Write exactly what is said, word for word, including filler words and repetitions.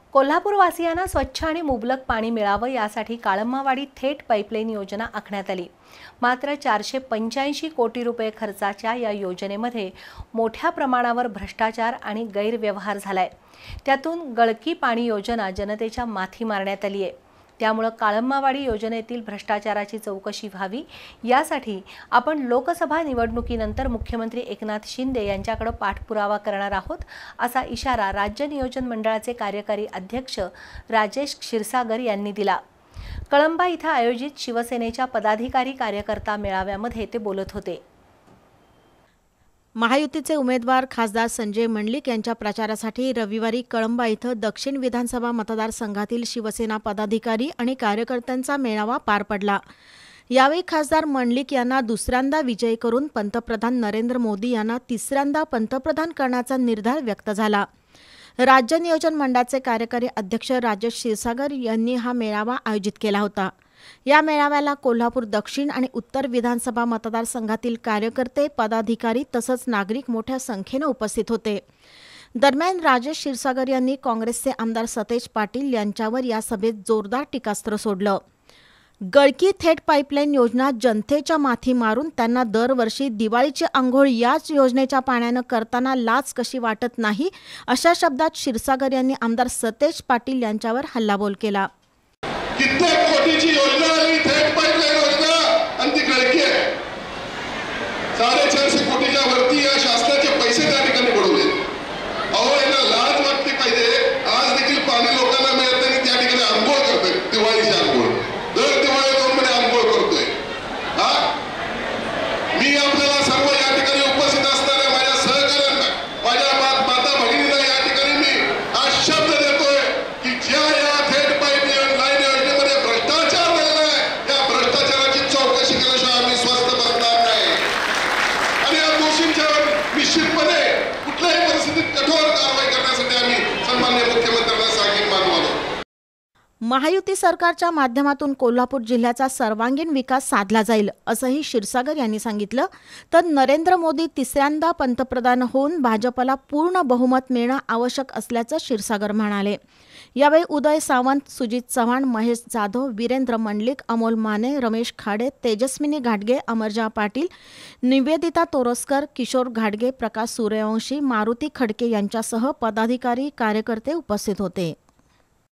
कोल्हापूरवासियांना स्वच्छ आणि मुबलक पाणी मिळावं यासाठी काळम्मावाडी थेट पाईपलाईन योजना आखण्यात आली। मात्र चारशे पंच्याऐंशी कोटी रुपये खर्चाच्या या योजनेमध्ये मोठ्या प्रमाणावर भ्रष्टाचार आणि गैरव्यवहार झालाय। त्यातून गळकी पाणी योजना जनतेच्या माथी मारण्यात आली आहे। त्यामुळे काळम्मावाडी योजनेतील भ्रष्टाचाराची चौकशी व्हावी यासाठी आपण लोकसभा निवडणुकीनंतर मुख्यमंत्री एकनाथ शिंदे यांच्याकडे पाठपुरावा करणार आहोत, असा इशारा राज्य नियोजन मंडळाचे कार्यकारी अध्यक्ष राजेश क्षीरसागर यांनी दिला। कळंबा इथं आयोजित शिवसेनेच्या पदाधिकारी कार्यकर्ता मेळाव्यामध्ये ते बोलत होते। महायुतीचे उमेदवार खासदार संजय मंडलिक यांच्या प्रचारासाठी रविवारी कळंबा इथं दक्षिण विधानसभा मतदारसंघातील शिवसेना पदाधिकारी आणि कार्यकर्त्यांचा मेळावा पार पडला। यावेळी खासदार मंडलिक यांना दुसऱ्यांदा विजयी करून पंतप्रधान नरेंद्र मोदी यांना तिसऱ्यांदा पंतप्रधान करण्याचा निर्धार व्यक्त झाला। राज्य नियोजन मंडळाचे कार्यकारी अध्यक्ष राजेश क्षीरसागर यांनी हा मेळावा आयोजित केला होता। या मेळाव्याला कोल्हापूर दक्षिण आणि उत्तर विधानसभा मतदारसंघातील कार्यकर्ते, पदाधिकारी तसंच नागरिक मोठ्या संख्येने उपस्थित होते। दरम्यान राजेश क्षीरसागर यांनी काँग्रेसचे आमदार सतेज पाटील यांच्यावर या सभेत जोरदार टीकास्त्र सोडलं। गळकी थेट पाईपलाईन योजना जनतेच्या माथी मारून त्यांना दरवर्षी दिवाळीची अंघोळ याच योजनेच्या पाण्यानं करताना लाज कशी वाटत नाही, अशा शब्दात क्षीरसागर यांनी आमदार सतेज पाटील यांच्यावर हल्लाबोल केला। कित्येक कोटीची योजना आली, थेट पाईपलाईन योजना, आणि ती गळकी आहे। साडेचारशे कोटीच्या वरती या शासनाचे पैसे त्या ठिकाणी बुडवले। अहो, यांना लाज वाटते पाहिजे। आज देखील पाणी लोकांना मिळत नाही, त्या ठिकाणी अंघोळ करतोय, दिवाळीची अंघोळ। दर दिवाळी दोन महिने अंघोळ करतोय। हा मी आपल्याला सर्व या ठिकाणी उपस्थित असणाऱ्या माझ्या सहकाऱ्यांना, माझ्या माता भगिनींना या ठिकाणी मी आज शब्द देतोय की ज्या या थेट पाईपलाईन योजनेमध्ये भ्रष्टाचार झालेला आहे, या भ्रष्टाचाराची चौकशी केल्याशिवाय आम्ही स्वस्थ बसणार नाही। आणि या दोषींच्यावर निश्चितपणे कुठल्याही परिस्थितीत कठोर कारवाई करण्यासाठी आम्ही सन्माननीय मुख्यमंत्र्यांना सांगीन मानवालो। महायुती सरकारच्या माध्यमातून कोल्हापूर जिल्ह्याचा सर्वांगीण विकास साधला जाईल, असंही क्षीरसागर यांनी सांगितलं। तर नरेंद्र मोदी तिसऱ्यांदा पंतप्रधान होऊन भाजपला पूर्ण बहुमत मिळणं आवश्यक असल्याचं क्षीरसागर म्हणाले। यावेळी उदय सावंत, सुजित चव्हाण, महेश जाधव, वीरेंद्र मंडलिक, अमोल माने, रमेश खाडे, तेजस्विनी घाटगे, अमरजा पाटील, निवेदिता तोरसकर, किशोर घाटगे, प्रकाश सूर्यवंशी, मारुती खडके यांच्यासह पदाधिकारी, कार्यकर्ते उपस्थित होते।